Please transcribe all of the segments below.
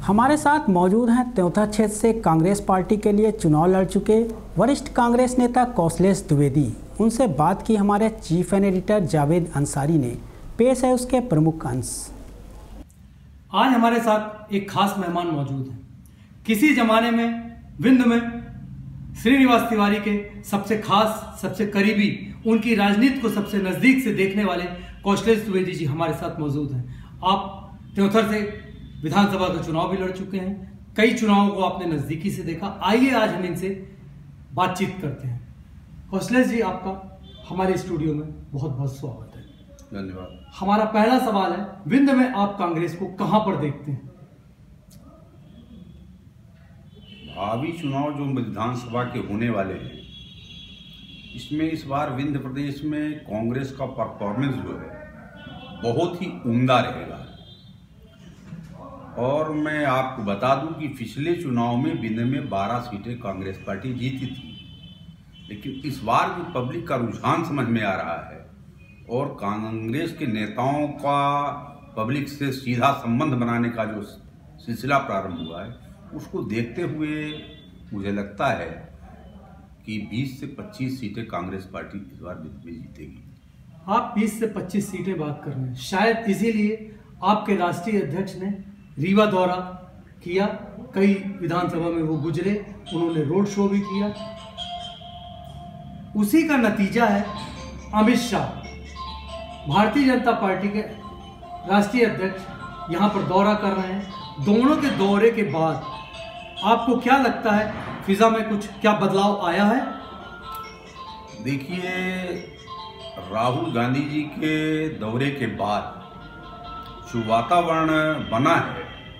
हमारे साथ मौजूद हैं त्योंथा क्षेत्र से कांग्रेस पार्टी के लिए चुनाव लड़ चुके वरिष्ठ कांग्रेस नेता कौशलेश द्विवेदी। उनसे बात की हमारे chief and editor Javed Ansari ने। पेश है उसके प्रमुख अंश। आज हमारे साथ एक खास मेहमान मौजूद हैं। किसी जमाने में विंध्य में श्रीनिवास तिवारी के सबसे खास, सबसे करीबी, उनकी राजनीति को सबसे नजदीक से देखने वाले कौशलेश द्विवेदी जी हमारे साथ मौजूद हैं। आप त्योंथर से विधानसभा का चुनाव भी लड़ चुके हैं, कई चुनावों को आपने नजदीकी से देखा। आइए आज हम इनसे बातचीत करते हैं। कौशलेश जी, आपका हमारे स्टूडियो में बहुत बहुत स्वागत है। धन्यवाद। हमारा पहला सवाल है, विंध्य में आप कांग्रेस को कहां पर देखते हैं? भावी चुनाव जो विधानसभा के होने वाले हैं, इसमें इस बार विंध्य प्रदेश में कांग्रेस का परफॉर्मेंस जो है बहुत ही उम्दा रहेगा। और मैं आपको बता दूं कि पिछले चुनाव में विंध्य में 12 सीटें कांग्रेस पार्टी जीती थी, लेकिन इस बार भी पब्लिक का रुझान समझ में आ रहा है और कांग्रेस के नेताओं का पब्लिक से सीधा संबंध बनाने का जो सिलसिला प्रारंभ हुआ है, उसको देखते हुए मुझे लगता है कि 20 से 25 सीटें कांग्रेस पार्टी इस बार विंध्य में जीतेगी। आप 20 से 25 सीटें बात कर रहे हैं, शायद इसीलिए आपके राष्ट्रीय अध्यक्ष ने रीवा दौरा किया, कई विधानसभा में वो गुजरे, उन्होंने रोड शो भी किया। उसी का नतीजा है अमित शाह, भारतीय जनता पार्टी के राष्ट्रीय अध्यक्ष यहाँ पर दौरा कर रहे हैं। दोनों के दौरे के बाद आपको क्या लगता है, फिजा में कुछ क्या बदलाव आया है? देखिए, राहुल गांधी जी के दौरे के बाद जो वातावरण बना है,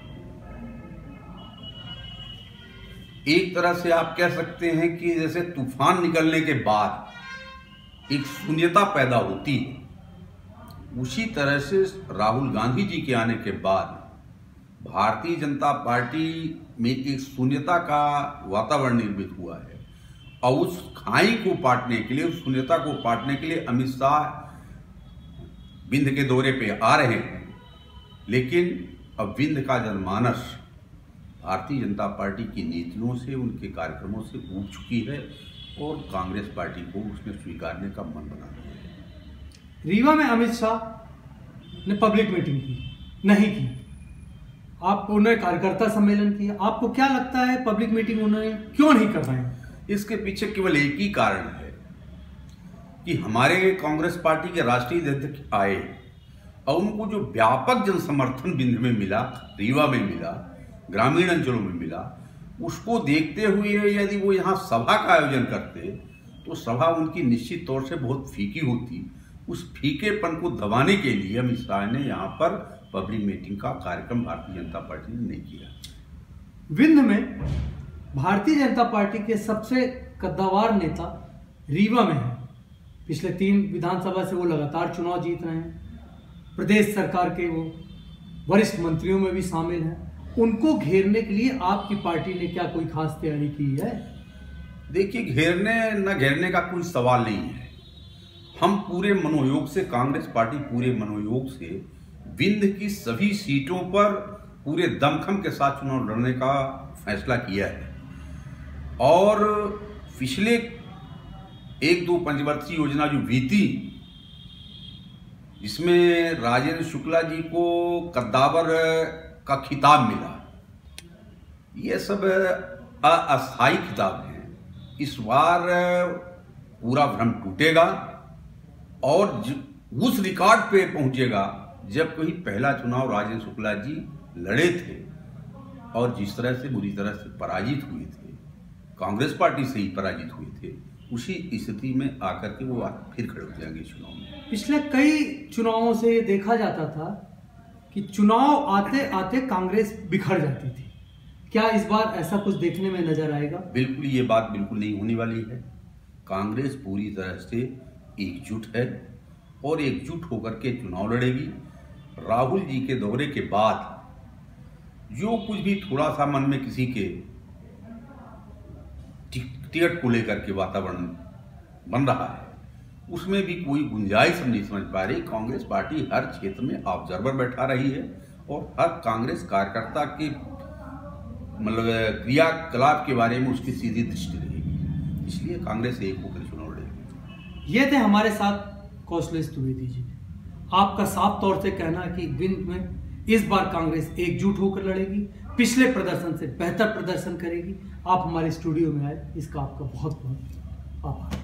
एक तरह से आप कह सकते हैं कि जैसे तूफान निकलने के बाद एक शून्यता पैदा होती है, उसी तरह से राहुल गांधी जी के आने के बाद भारतीय जनता पार्टी में एक शून्यता का वातावरण निर्मित हुआ है। और उस खाई को पाटने के लिए, उस शून्यता को पाटने के लिए अमित शाह विंध्य के दौरे पे आ रहे हैं। लेकिन अब विंध्य का जनमानस भारतीय जनता पार्टी की नीतियों से, उनके कार्यक्रमों से ऊब चुकी है और कांग्रेस पार्टी को उसने स्वीकारने का मन बना दिया है। रीवा में अमित शाह ने पब्लिक मीटिंग की नहीं की, आप उन्होंने कार्यकर्ता सम्मेलन किया। आपको क्या लगता है पब्लिक मीटिंग उन्होंने क्यों नहीं कर रहे हैं? इसके पीछे केवल एक ही कारण है कि हमारे कांग्रेस पार्टी के राष्ट्रीय अध्यक्ष आए और उनको जो व्यापक जन समर्थन विंध्य में मिला, रीवा में मिला, ग्रामीण अंचलों में मिला, उसको देखते हुए यदि वो यहाँ सभा का आयोजन करते तो सभा उनकी निश्चित तौर से बहुत फीकी होती। उस फीकेपन को दबाने के लिए अमित शाह ने यहाँ पर पब्लिक मीटिंग का कार्यक्रम भारतीय जनता पार्टी ने नहीं किया। विंध्य में भारतीय जनता पार्टी के सबसे कद्दावर नेता रीवा में है। पिछले 3 विधानसभा से वो लगातार चुनाव जीत रहे हैं, प्रदेश सरकार के वो वरिष्ठ मंत्रियों में भी शामिल हैं। उनको घेरने के लिए आपकी पार्टी ने क्या कोई खास तैयारी की है? देखिए, घेरने न घेरने का कोई सवाल नहीं है। हम पूरे मनोयोग से, कांग्रेस पार्टी पूरे मनोयोग से विंध्य की सभी सीटों पर पूरे दमखम के साथ चुनाव लड़ने का फैसला किया है। और पिछले 1-2 पंचवर्षीय योजना जो बीती, जिसमें राजेंद्र शुक्ला जी को कद्दावर का खिताब मिला, ये सब अस्थायी खिताब हैं। इस बार पूरा भ्रम टूटेगा और उस रिकॉर्ड पे पहुंचेगा जब कहीं पहला चुनाव राजेंद्र शुक्ला जी लड़े थे और जिस तरह से बुरी तरह से पराजित हुए थे, कांग्रेस पार्टी से ही पराजित हुए थे, उसी स्थिति में आकर के वो फिर खड़े हो जाएंगे चुनाव में। पिछले कई चुनावों से देखा जाता था कि चुनाव आते आते कांग्रेस बिखर जाती थी। क्या इस बार ऐसा कुछ देखने में नजर आएगा? बिल्कुल, ये बात बिल्कुल नहीं होने वाली है। कांग्रेस पूरी तरह से एकजुट है और एकजुट होकर के चुनाव लड़ेगी। राहुल जी के दौरे के बाद जो कुछ भी थोड़ा सा मन में किसी के टिकट को लेकर के वातावरण बन रहा है, उसमें भी कोई गुंजाइश नहीं समझ पा रही। कांग्रेस पार्टी हर क्षेत्र में ऑब्जर्वर बैठा रही है और हर कांग्रेस कार्यकर्ता के मतलब क्रियाकलाप के बारे में उसकी सीधी दृष्टि रहेगी, इसलिए कांग्रेस एक होकर चुनाव लड़ेगी। ये थे हमारे साथ कौशलेश द्विवेदी जी। आपका साफ तौर से कहना कि विंध्य में इस बार कांग्रेस एकजुट होकर लड़ेगी, पिछले प्रदर्शन से बेहतर प्रदर्शन करेगी। आप हमारे स्टूडियो में आए, इसका आपका बहुत बहुत आभार।